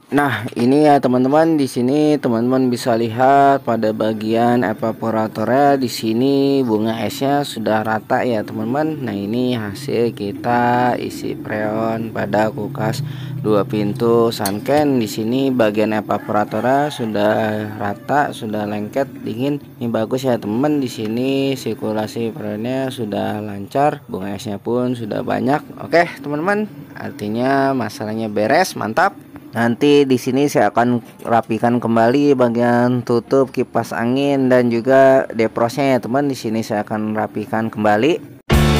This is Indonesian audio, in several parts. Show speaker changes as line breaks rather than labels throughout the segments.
Nah, ini ya teman-teman, di sini teman-teman bisa lihat pada bagian evaporatornya di sini bunga esnya sudah rata ya teman-teman. Nah, ini hasil kita isi freon pada kulkas 2 pintu Sunken. Di sini bagian evaporatornya sudah rata, sudah lengket, dingin. Ini bagus ya teman-teman. Di sini sirkulasi freonnya sudah lancar, bunga esnya pun sudah banyak. Oke, teman-teman, artinya masalahnya beres, mantap. Nanti di sini saya akan rapikan kembali bagian tutup kipas angin dan juga deprosnya ya teman. Di sini saya akan rapikan kembali.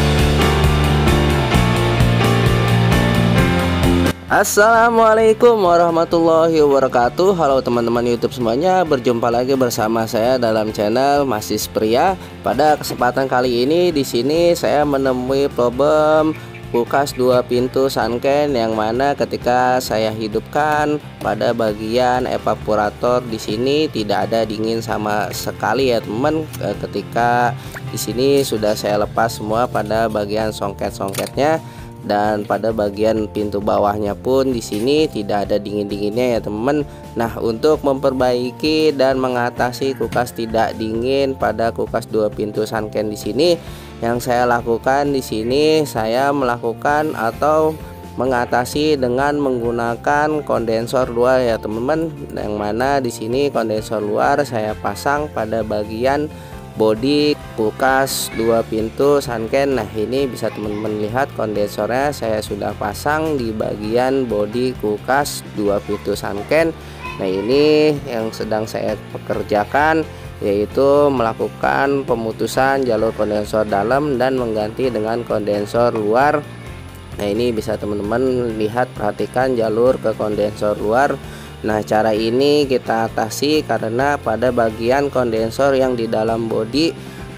Assalamualaikum warahmatullahi wabarakatuh. Halo teman-teman YouTube semuanya, berjumpa lagi bersama saya dalam channel Masis Pria. Pada kesempatan kali ini di sini saya menemui problem kulkas 2 pintu Sunken yang mana ketika saya hidupkan pada bagian evaporator di sini tidak ada dingin sama sekali ya teman. Ketika di sini sudah saya lepas semua pada bagian songket-songketnya dan pada bagian pintu bawahnya pun di sini tidak ada dingin-dinginnya ya teman. Nah, untuk memperbaiki dan mengatasi kulkas tidak dingin pada kulkas 2 pintu Sunken di sini, yang saya lakukan di sini, saya melakukan atau mengatasi dengan menggunakan kondensor luar ya teman-teman. Yang mana di sini kondensor luar saya pasang pada bagian bodi kulkas 2 pintu Sunken. Nah, ini bisa teman-teman lihat kondensornya saya sudah pasang di bagian bodi kulkas 2 pintu Sunken. Nah, ini yang sedang saya pekerjakan, yaitu melakukan pemutusan jalur kondensor dalam dan mengganti dengan kondensor luar. Nah, ini bisa teman-teman lihat, perhatikan jalur ke kondensor luar. Nah, cara ini kita atasi karena pada bagian kondensor yang di dalam bodi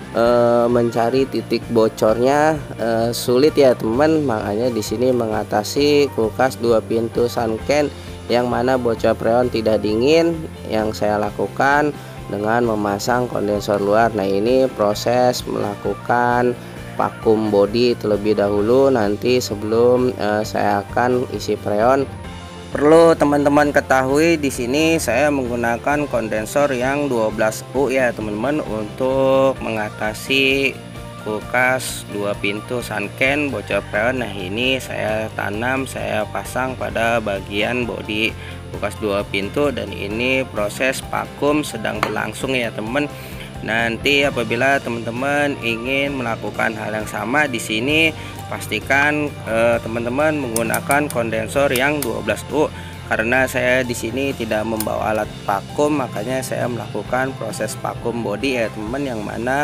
mencari titik bocornya sulit ya teman. Makanya di sini mengatasi kulkas 2 pintu Sunken yang mana bocor freon tidak dingin, yang saya lakukan dengan memasang kondensor luar. Nah, ini proses melakukan vakum bodi terlebih dahulu nanti sebelum saya akan isi freon. Perlu teman-teman ketahui di sini saya menggunakan kondensor yang 12U ya teman-teman untuk mengatasi kulkas 2 pintu Sunken bocor freon. Nah, ini saya tanam, saya pasang pada bagian bodi kulkas 2 pintu dan ini proses vakum sedang berlangsung ya teman. Nanti apabila teman-teman ingin melakukan hal yang sama di sini, pastikan teman-teman menggunakan kondensor yang 12U. Karena saya di sini tidak membawa alat vakum, makanya saya melakukan proses vakum bodi ya teman, yang mana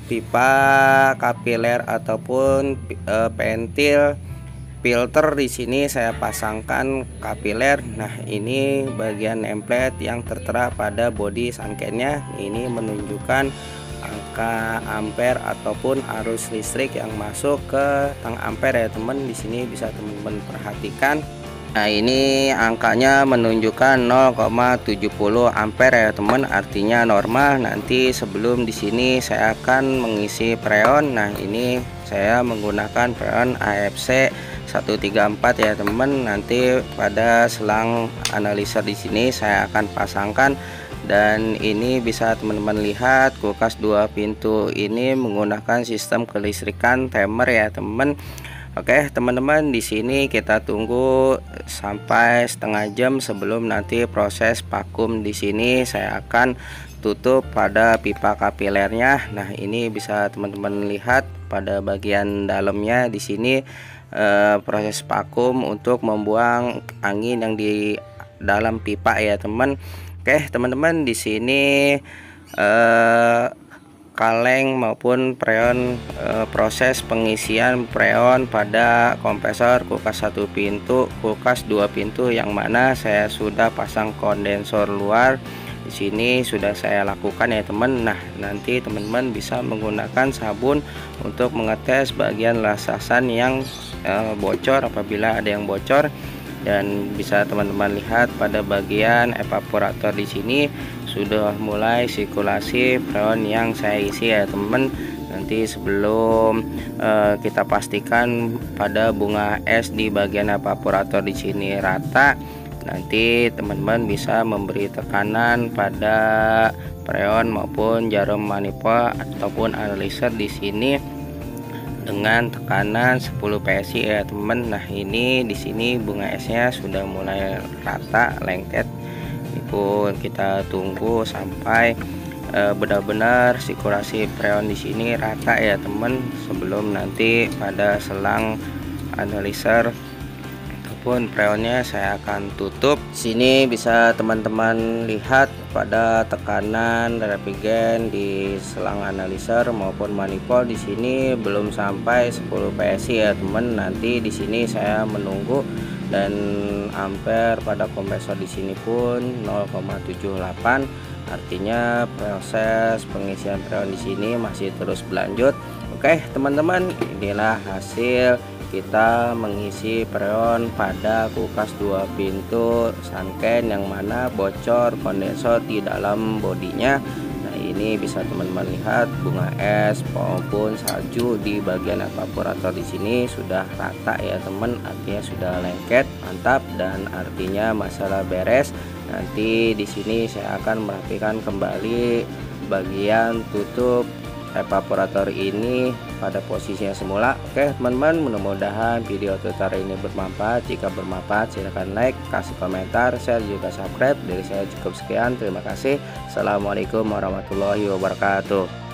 pipa kapiler ataupun pentil filter di sini saya pasangkan kapiler. Nah, ini bagian template yang tertera pada bodi Sunkennya. Ini menunjukkan angka ampere ataupun arus listrik yang masuk ke tang ampere ya teman. Di sini bisa teman-teman perhatikan. Nah, ini angkanya menunjukkan 0,70 ampere ya teman, artinya normal. Nanti sebelum di sini saya akan mengisi freon. Nah, ini saya menggunakan freon AFC 134 ya teman. Nanti pada selang analisa di sini saya akan pasangkan, dan ini bisa teman-teman lihat kulkas 2 pintu ini menggunakan sistem kelistrikan timer ya teman. Oke teman-teman, di sini kita tunggu sampai setengah jam sebelum nanti proses vakum. Di sini saya akan tutup pada pipa kapilernya. Nah, ini bisa teman-teman lihat pada bagian dalamnya di sini proses vakum untuk membuang angin yang di dalam pipa ya teman. Oke teman-teman, di sini kaleng maupun freon, proses pengisian freon pada kompresor kulkas 1 pintu, kulkas 2 pintu yang mana saya sudah pasang kondensor luar. Di sini sudah saya lakukan ya teman. Nah, nanti teman-teman bisa menggunakan sabun untuk mengetes bagian lasasan yang bocor apabila ada yang bocor. Dan bisa teman-teman lihat pada bagian evaporator di sini sudah mulai sirkulasi freon yang saya isi ya teman. Nanti sebelum kita pastikan pada bunga es di bagian evaporator di sini rata. nanti teman-teman bisa memberi tekanan pada freon maupun jarum manifold ataupun analyzer di sini dengan tekanan 10 PSI ya teman. Nah, ini di sini bunga esnya sudah mulai rata lengket. Ini pun kita tunggu sampai benar-benar sirkulasi freon di sini rata ya teman, sebelum nanti pada selang analyzer ataupun freonnya saya akan tutup. Sini bisa teman-teman lihat pada tekanan reagen di selang analyzer maupun manifold di sini belum sampai 10 PSI ya teman. Nanti di sini saya menunggu, dan ampere pada kompresor di sini pun 0,78. Artinya proses pengisian freon di sini masih terus berlanjut. Oke teman-teman, inilah hasil kita mengisi freon pada kulkas 2 pintu Sanken yang mana bocor kondensor di dalam bodinya. Nah, ini bisa teman-teman lihat bunga es maupun salju di bagian evaporator di sini sudah rata ya teman, artinya sudah lengket, mantap, dan artinya masalah beres. Nanti di sini saya akan merapikan kembali bagian tutup evaporator ini pada posisinya semula. Oke teman-teman, mudah-mudahan video tutorial ini bermanfaat. Jika bermanfaat silahkan like, kasih komentar, share, juga subscribe. Dari saya cukup sekian, terima kasih. Assalamualaikum warahmatullahi wabarakatuh.